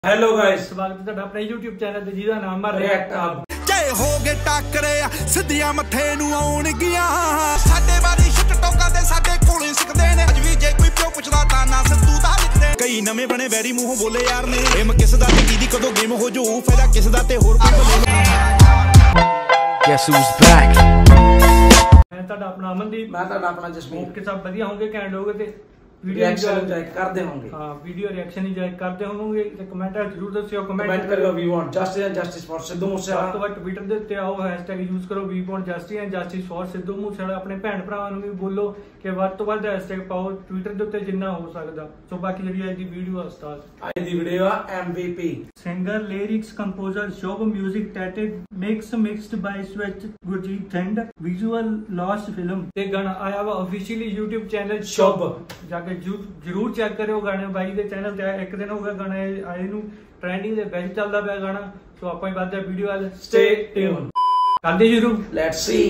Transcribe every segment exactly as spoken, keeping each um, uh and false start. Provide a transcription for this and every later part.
Hello guys, स्वागत है ਤੁਹਾਡਾ ਆਪਣੇ YouTube ਚੈਨਲ ਤੇ ਜਿਹਦਾ ਨਾਮ ਹੈ ਰਿਐਕਟ ਅਪ। ਜੇ ਹੋ ਗਏ ਟੱਕਰੇ ਸਿੱਧੀਆਂ ਮੱਥੇ ਨੂੰ ਆਉਣਗੀਆਂ ਸਾਡੇ ਬਾਰੀ ਸ਼ਿਟ ਟੋਕਾਂ ਦੇ ਸਾਡੇ ਕੋਲੋਂ ਸਿੱਖਦੇ ਨੇ ਅੱਜ ਵੀ ਜੇ ਕੋਈ ਪਿਓ ਪੁੱਛਦਾ ਤਾਂ ਨਾ ਸਿੱਧੂ ਦਾ ਲਿਖਦੇ ਕਈ ਨਵੇਂ ਬਣੇ ਵੈਰੀ ਮੂੰਹੋਂ ਬੋਲੇ ਯਾਰ ਨੇ ਗੇਮ ਕਿਸ ਦਾ ਤੇ ਕਿਹਦੀ ਕਦੋਂ ਗੇਮ ਹੋ ਜੂ ਫਾਇਦਾ ਕਿਸ ਦਾ ਤੇ ਹੋਰ ਕੋਈ ਬੋਲੇ ਗੈਸ ਹੂਜ਼ ਬੈਕ। ਮੈਂ ਤੁਹਾਡਾ ਆਪਣਾ ਅਮਨਦੀਪ, ਮੈਂ ਤੁਹਾਡਾ ਆਪਣਾ ਜਸਮੀਤ। ਕਿ ਸਭ ਵਧੀਆ ਹੋਣਗੇ, ਕੈਂਡ ਹੋਗੇ ਤੇ रिएक्शन एंजॉय करते होंगे। हां, वीडियो रिएक्शन एंजॉय करते होंगे ਤੇ ਕਮੈਂਟ ਜ਼ਰੂਰ ਦੱਸਿਓ। ਕਮੈਂਟ ਕਰਿਓ we want justice and justice for Sidhu Moosewala. ਤੋਂ ਬਾਅਦ ਟਵਿੱਟਰ ਦੇ ਉੱਤੇ ਆਓ ਹੈਸ਼ਟੈਗ ਯੂਜ਼ ਕਰੋ we want justice and justice for Sidhu Moosewala. ਆਪਣੇ ਭੈਣ ਭਰਾਵਾਂ ਨੂੰ ਵੀ ਬੋਲੋ ਕਿ ਵੱਧ ਤੋਂ ਵੱਧ ਹੈਸ਼ਟੈਗ ਪਾਓ ਟਵਿੱਟਰ ਦੇ ਉੱਤੇ ਜਿੰਨਾ ਹੋ ਸਕਦਾ। ਸੋ ਬਾਕੀ ਜਿਹੜੀ ਅੱਜ ਦੀ ਵੀਡੀਓ ਸਟਾਰਟ ਅੱਜ ਦੀ ਵੀਡੀਓ ਆ MVP singer lyrics composer Shobh music ਟੈਟਡ mix mixed by Switch Gurjeet Thind visual last film ਤੇ ਗਾਣਾ ਆਇਆ ਵਾ ਆਫੀਸ਼ੀਅਲੀ YouTube ਚੈਨਲ ਸ਼ੋਭ ਜਾ ਕੇ ਜਰੂਰ ਚੈੱਕ ਕਰਿਓ। ਗਾਣੇ ਬਾਈ ਦੇ ਚੈਨਲ ਤੇ ਇੱਕ ਦਿਨ ਹੋ ਗਿਆ ਗਾਣੇ ਆਏ ਨੂੰ, ਟ੍ਰੈਂਡਿੰਗ ਦੇ ਵਿੱਚ ਚੱਲਦਾ ਪਿਆ ਗਾਣਾ। ਸੋ ਆਪਾਂ ਹੀ ਵੱਧਦੇ ਵੀਡੀਓ ਵੱਲ, ਸਟੇ ਟਿਊਨ ਕਰਦੇ ਸ਼ੁਰੂ। ਲੈਟਸ ਸੀ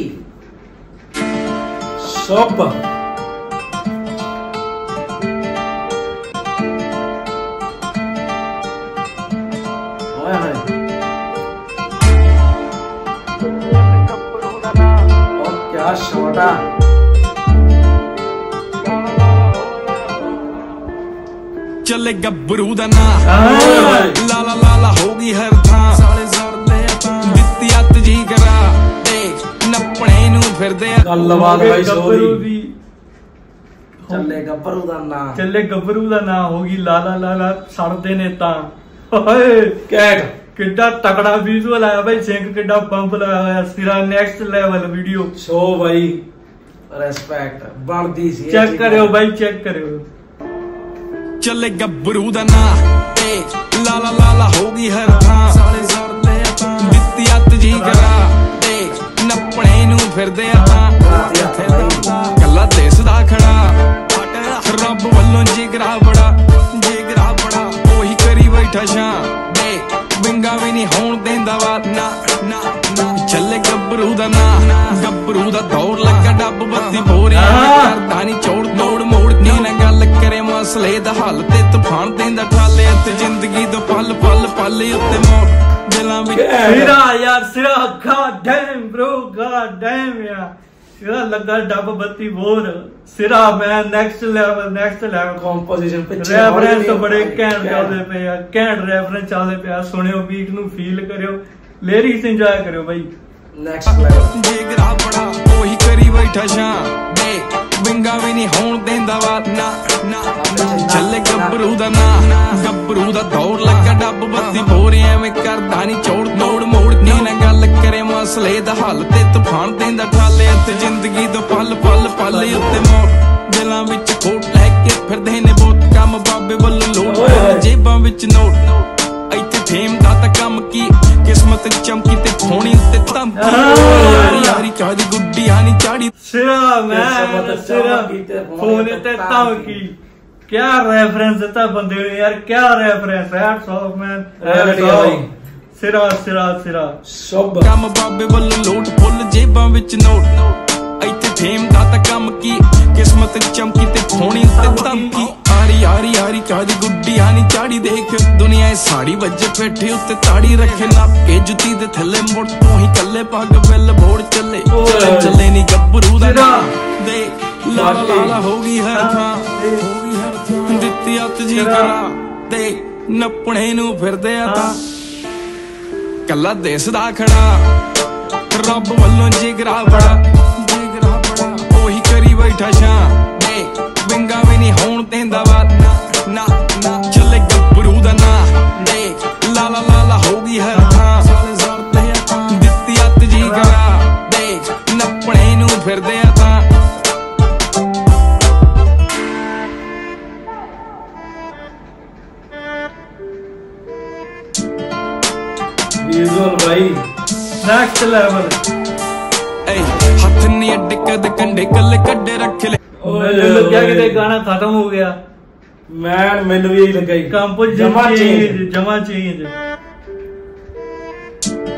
ਸ਼ੋਭ ਓਏ ਹਾਏ ਓ ਕੀ ਸ਼ਾਟ ਆ। ਚੱਲੇ ਗੱਭਰੂ ਦਾ ਨਾਂ ਲਾਲਾ ਲਾਲਾ ਹੋ ਗਈ ਹਰ ਥਾਂ ਸਾਲੇ ਜ਼ਰਦੇ ਤਾਂ ਦਿੱਤੀ ਅੱਤ ਜੀ ਕਰਾ ਦੇਖ ਨੱਪਣੇ ਨੂੰ ਫਿਰਦੇ ਆ ਗੱਲਬਾਤ ਬਾਈ ਗੱਭਰੂ ਦੀ ਚੱਲੇ ਗੱਭਰੂ ਦਾ ਨਾਂ ਚੱਲੇ ਗੱਭਰੂ ਦਾ ਨਾਂ ਹੋ ਗਈ ਲਾਲਾ ਲਾਲਾ ਸੜਦੇ ਨੇ ਤਾਂ। ਓਏ ਕੈਟ ਕਿੱਡਾ ਤਕੜਾ ਵਿਜ਼ੂਅਲ ਆਇਆ ਬਾਈ, ਸਿੰਕ ਕਿੱਡਾ ਪੰਪ ਲਾਇਆ ਹੋਇਆ, ਸਿਰਾ ਨੈਕਸਟ ਲੈਵਲ ਵੀਡੀਓ। ਸੋ ਬਾਈ ਰਿਸਪੈਕਟ ਬਣਦੀ ਸੀ। ਚੈੱਕ ਕਰਿਓ ਬਾਈ, ਚੈੱਕ ਕਰਿਓ। ਚੱਲੇ ਗੱਭਰੂ ਦਾ ਨਾਂ ਏ ਲਾਲਾ ਲਾਲਾ ਹੋ ਗਈ ਹਰ ਥਾਂ ਸਾਲੇ ਜ਼ਰਦੇ ਤਾਂ ਦਿੱਤੀ ਅੱਤ ਜੀ ਕਰਾ ਏ ਨੱਪਣੇ ਨੂੰ ਫਿਰਦੇ ਆ ਤਾਂ ਕੱਲਾ ਦਿਸਦਾ ਖੜਾ ਰੱਬ ਵੱਲੋਂ ਜਿਗਰਾ ਬੜਾ ਜਿਗਰਾ ਬੜਾ ਉਹੀ ਕਰੀ ਬੈਠਾ ਸ਼ਾਂ ਏ ਵਿੰਗਾ ਵੀ ਨਹੀਂ ਹੋਣ ਦਿੰਦਾ ਵਾ ਨਾ ਨਾ ਨਾ। ਚੱਲੇ ਗੱਭਰੂ ਦਾ ਨਾਂ ਗੱਭਰੂ ਦਾ ਦੌੜ ਲੱਗਾ ਡੱਬ ਬੱਤੀ ਬੋਰਿਆ ਕਰਦਾ ਨਹੀਂ ਚੋੜ ਤੋੜ ਮੋੜ ਨੀ ਨਾ ਗੱਲ ਕਰੇ ਮਸਲੇ ਦਾ ਹੱਲ ਤੇ ਤੂਫਾਨ ਦੇਂਦਾ ਠਾਲੇ ਤੇ ਜ਼ਿੰਦਗੀ ਦਾ ਪਲ ਪਲ ਪਲ ਉੱਤੇ ਮੋੜ ਦਿਲਾਂ ਵਿੱਚ ਸਿਰਾ ਯਾਰ ਸਿਰਾ god damn bro god damn ਯਾਰ ਸਿਰਾ ਲੱਗਾ ਡੱਬ ਬੱਤੀ ਬੋਰ ਸਿਰਾ ਮੈਂ next level next level composition ਪਿੱਛੇ ਰੈਫਰੈਂਸ ਬੜੇ ਘੈਂਟ ਚੱਲਦੇ ਪਏ ਆ, ਘੈਂਟ ਰੈਫਰੈਂਸ ਚੱਲਦੇ ਪਿਆ। ਸੁਣਿਓ ਬੀਟ ਨੂੰ ਫੀਲ ਕਰਿਓ, ਲਿਰਿਕਸ ਇੰਜੋਏ ਕਰਿਓ ਬਾਈ। ਨੈਕਸਟ ਲੈਵਲ ਜਿਗਰਾ ਬੜਾ ਉਹੀ ਕਰੀ ਬੈਠਾ ਸ਼ਾਂ ਏ ਵਿੰਗਾ ਵੀ ਨਹੀਂ ਹੋਣ ਦਿੰਦਾ ਵਾ ਨਾ ਨਾ। ਚੱਲੇ ਗੱਭਰੂ ਦਾ ਨਾਂ ਗੱਭਰੂ ਦਾ ਦੌੜ ਲੱਗਾ ਡੱਬ ਬੱਤੀ ਬੋਰੇ ਐਵੇਂ ਕਰਦਾ ਨਹੀਂ ਚੋੜ ਤੋੜ ਮੋੜ ਨੀ ਨਾ ਗੱਲ ਕਰੇ ਮਸਲੇ ਦਾ ਹੱਲ ਤੇ ਤੂਫਾਨ ਦੇਂਦਾ ਠਾਲੇ ਤੇ ਜ਼ਿੰਦਗੀ ਦਾ ਪਲ ਪਲ ਪਲ ਉੱਤੇ ਮੋੜ ਦਿਲਾਂ ਵਿੱਚ ਖੋਟ ਲੈ ਕੇ ਫਿਰਦੇ ਨੇ ਬਹੁਤ ਕੰਮ ਬਾਬੇ ਵੱਲੋਂ ਲੋੜ ਜੇਬਾਂ ਵਿੱਚ ਨੋਟ ਇੱਥੇ ਫੇਮ ਦਾ ਤਾਂ ਕੰਮ ਕੀ ਕਿਸਮਤ ਚਮਕੀ ਤੇ ਖੋਣੀ ਉੱਤੇ ਧਮਕੀ ਯਾਰੀ ਯਾਰੀ ਕਾਦੀ ਗੁੱਡੀ ਆਣੀ ਚਾੜੀ ਸਿਰਾ ਮੈਂ ਸਿਰਾ ਫੋਨ ਤੇ ਧਮਕੀ। ਕਿਆ ਰੈਫਰੈਂਸ ਦਿੱਤਾ ਬੰਦੇ ਨੇ ਯਾਰ, ਕਿਆ ਰੈਫਰੈਂਸ ਹੈਟਸ ਆਫ ਮੈਨ। ਸਿਰਾ ਸਿਰਾ ਸਿਰਾ ਸ਼ੁਭ ਕੰਮ ਬਾਬੇ ਵੱਲੋਂ ਲੋਟ ਫੁੱਲ ਜੇਬਾਂ ਵਿੱਚ ਨੋਟ ਇੱਥੇ ਫੇਮ ਦਾ ਤਾਂ ਕੰਮ ਕੀ ਕਿਸਮਤ ਚਮਕੀ ਤੇ ਖੋਣੀ ਉੱਤੇ ਧਮਕੀ ਆਰੀ ਯਾਰੀ ਯਾਰੀ ਕਾਦੀ ਗੁੱਡੀ ਆਣੀ ਚਾੜੀ ਦੇਖ ਦੁਨੀਆ ਇਹ ਸਾੜੀ ਵੱਜੇ ਪੇਠੇ ਉੱਤੇ ਤਾੜੀ ਰੱਖੇ ਨੱਪ ਕੇ ਜੁੱਤੀ ਦੇ ਥੱਲੇ ਮੁੜ ਤੋਂ ਹੀ ਕੱਲੇ ਪੱਗ ਬਿੱਲ ਬੋੜ ਚੱਲੇ ਚੱਲੇ ਨੀ ਗੱਭਰੂ ਦਾ ਨਾਂ ਦੇ ਲਾਲਾ ਲਾਲਾ ਹੋ ਗਈ ਹਰ ਥਾਂ ਹੋ ਗਈ ਹਰ ਥਾਂ ਦਿੱਤੀ ਅੱਤ ਜੀ ਕਰਾ ਤੇ ਨੱਪਣੇ ਨੂੰ ਫਿਰਦੇ ਆ ਤਾਂ ਕੱਲਾ ਦਿਸਦਾ ਖੜਾ ਰੱਬ ਵੱਲੋਂ ਜਿਗਰਾ ਬੜਾ ਜਿਗਰਾ ਬੜਾ ਉਹੀ ਕਰੀ ਬੈਠਾ ਸ਼ਾਂ ਏ ਵਿੰਗਾ ਵੀ ਨਹੀਂ ਹੋਣ ਦਿੰਦਾ ਵਾ ਨਾ ਨਾ ਨਾ। ਚੱਲੇ ਗੱਭਰੂ ਦਾ ਨਾਂ ਏ ਲਾਲਾ ਲਾਲਾ ਹੋ ਗਈ ਹਰ ਥਾਂ ਸਾਲੇ ਜ਼ਰਦੇ ਤਾਂ ਦਿੱਤੀ ਅੱਤ ਜੀ ਕਰਾ ਏ ਨੱਪਣੇ ਨੂੰ ਫਿਰਦੇ ਆ ਤਾਂ ਵਿਜ਼ੂਅਲ ਬਾਈ ਨੈਕਸਟ ਲੈਵਲ। ਏ ਹੱਥ ਨੀ ਅੱਡ ਕਦ ਕੰਡੇ ਕੱਲੇ ਕੱਢੇ ਰੱਖ ਲੈ। ਮੈਨੂੰ ਲੱਗਿਆ ਕਿਤੇ ਗਾਣਾ ਖਤਮ ਹੋ ਗਿਆ। ਮੈਂ ਮੈਨੂੰ ਵੀ ਇਹੀ ਲੱਗਾ ਜੀ ਕੰਪੋਜੀਸ਼ਨ ਜਮਾ ਚੇਂਜ ਜਮਾ ਚੇਂਜ।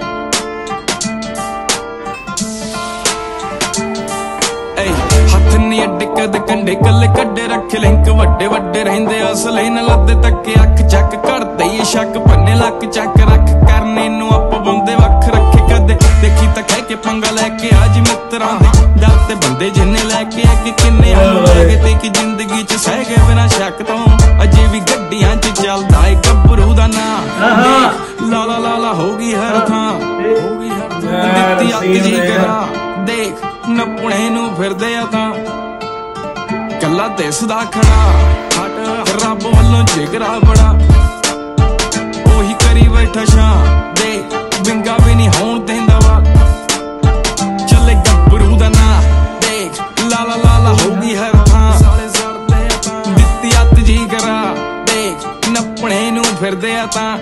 ਏ ਹੱਥ ਨਹੀਂ ਅੱਡੇ ਕਦ ਕੰਡੇ ਕੱਲੇ ਕੱਡੇ ਰੱਖ ਲਿੰਕ ਵੱਡੇ ਵੱਡੇ ਰਹਿੰਦੇ ਅਸਲੇ ਨਾਲ ਲੱਦੇ ਤੱਕੇ ਅੱਖ ਚੱਕ ਕਰਦੇ ਹੀ ਸ਼ੱਕ ਪੰਨੇ ਲੱਕ ਚੱਕ ਰੱਖ ਕਰਨੇ ਨੂੰ ਆਪ ਬੰਦੇ ਵੱਖ ਰੱਖੇ ਕਦੇ ਦੇਖੀ ਤਾਂ ਕਹਿ ਕੇ ਪੰਗਾ ਲੈ ਕੇ ਅੱਜ ਮਿੱਤਰਾਂ ਦੇ ਡਰ ਤੇ ਬੰਦੇ ਜਿੰਨੇ ਲੈ ਕੇ ਆ ਕਿ ਕਿੰਨੇ ਹੱਲ ਲੱਗੇ ਤੇ ਕਿ ਜ਼ਿੰਦਗੀ ਚ ਸਹਿ ਗਏ ਬਿਨਾਂ ਸ਼ੱਕ ਤੋਂ ਅਜੇ ਵੀ ਗੱਡੀਆਂ ਚ ਚੱਲਦਾ ਏ ਗੱਭਰੂ ਦਾ ਨਾਂ ਲਾਲਾ ਲਾਲਾ ਹੋ ਗਈ ਹਰ ਥਾਂ ਹੋ ਗਈ ਹਰ ਥਾਂ ਦਿੱਤੀ ਅੱਗ ਜੀ ਕਰਾ ਦੇਖ ਨੱਪਣੇ ਨੂੰ ਫਿਰਦੇ ਆ ਤਾਂ ਕੱਲਾ ਦਿਸਦਾ ਖੜਾ ਹਟ ਰੱਬ ਵੱਲੋਂ ਜਿਗਰਾ ਬੜਾ ਉਹੀ ਕਰੀ ਬੈਠਾ ਸ਼ਾਂ ਦੇਖ ਵਿੰਗਾ ਵੀ ਨਹੀਂ ਹੋਣ ਦਿੰਦਾ ਵਾ ਚੱਲੇ ਗੱਭਰੂ ਦਾ ਨਾਂ ਦੇਖ ਲਾਲਾ ਲਾਲਾ ਹੋ ਗਈ ਹਰ ਥਾਂ ਦਿੱਤੀ ਅੱਤ ਜੀ ਕਰਾ ਦੇਖ ਨੱਪਣੇ ਨੂੰ ਫਿਰਦੇ ਆ ਤਾਂ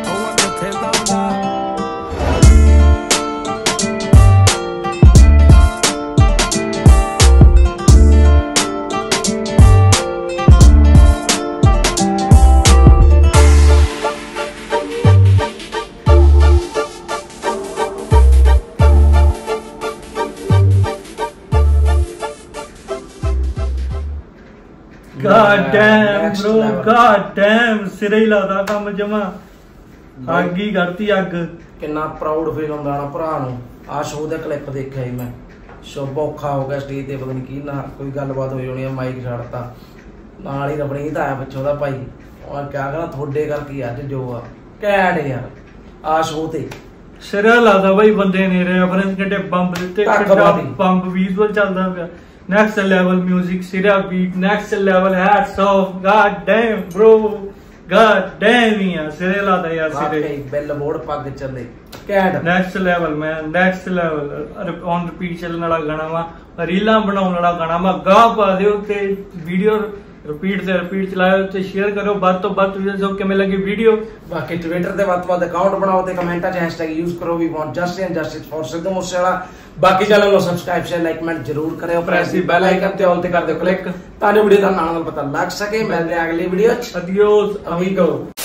God damn bro, God damn ਸਿਰੇ ਹੀ ਲਾਦਾ ਕੰਮ ਜਮਾ ਅੱਗ ਹੀ ਕਰਤੀ ਅੱਗ। ਕਿੰਨਾ ਪ੍ਰਾਊਡ ਫੀਲ ਹੁੰਦਾ ਨਾ ਭਰਾ ਨੂੰ। ਆ ਸ਼ੋਅ ਦਾ ਕਲਿੱਪ ਦੇਖਿਆ ਸੀ ਮੈਂ, ਸ਼ੋਅ ਔਖਾ ਹੋ ਗਿਆ ਸਟੇਜ ਤੇ, ਪਤਾ ਨਹੀਂ ਕੀ ਨਾ ਕੋਈ ਗੱਲਬਾਤ ਹੋਈ ਹੋਣੀ ਆ, ਮਾਈਕ ਛੱਡਤਾ ਨਾਲ ਹੀ ਰਬਣੀਤ ਆਇਆ ਪਿੱਛੋਂ ਦਾ ਭਾਈ, ਉਹ ਕਿਆ ਕਹਿਣਾ ਤੁਹਾਡੇ ਕਰਕੇ ਅੱਜ ਜੋ ਆ ਘੈਂਟ ਯਾਰ ਆ ਸ਼ੋਅ ਤੇ ਸਿਰਾ ਲਾਦਾ ਬਾਈ ਬੰਦੇ ਨੇ ਰੈਫਰੈਂਸ ਕਿਤੇ ਬੰਬ ਦਿੱਤੇ, ਕਿੱਡਾ ਬੰਬ ਵਿਜ਼ੂਅਲ ਚੱਲਦਾ ਪਿਆ। Next level music, Sira beat, next level hats off, god damn bro, god damn yaar, Sira la da yaar Sira. Okay, billboard pag challe, cat. Next level man, next level, on repeat ਚੱਲਣ ਵਾਲਾ ਗਾਣਾ ਵਾ, ਰੀਲਾਂ ਬਣਾਉਣ ਵਾਲਾ ਗਾਣਾ ਵਾ, ਗਾ ਪਾ ਦਿਓ ਤੇ ਵੀਡੀਓ ਰਿਪੀਟ ਤੇ ਰਿਪੀਟ ਚਲਾਇਓ ਤੇ ਸ਼ੇਅਰ ਕਰੋ ਵੱਧ ਤੋਂ ਵੱਧ ਵੀਡੀਓ ਕਿਵੇਂ ਲੱਗੀ ਵੀਡੀਓ। ਬਾਕੀ ਟਵਿੱਟਰ ਤੇ ਵੱਧ ਤੋਂ ਵੱਧ ਅਕਾਊਂਟ ਬਣਾਓ ਤੇ ਕਮੈਂਟਾਂ 'ਚ ਹੈਸ਼ਟੈਗ ਯੂਜ਼ ਕਰੋ we want justice and justice for Sidhu Moosewala. ਬਾਕੀ ਚੈਨਲ ਨੂੰ ਸਬਸਕ੍ਰਾਈਬ ਸ਼ੇਅਰ ਲਾਈਕ ਕਮੈਂਟ ਜ਼ਰੂਰ ਕਰਿਓ, ਪ੍ਰੈਸ ਦੀ ਬੈਲ ਆਈਕਨ ਤੇ ਆਲ ਤੇ ਕਰ ਦਿਓ ਕਲਿੱਕ ਤਾਂ ਜੋ ਵੀਡੀਓ ਦਾ ਨਾਲ ਨਾਲ ਪਤਾ ਲੱਗ ਸਕੇ। ਮਿਲਦੇ ਆ ਅਗਲੀ ਵੀਡੀਓ 'ਚ, ਅਡੀਓਸ ਅਮੀਗੋ।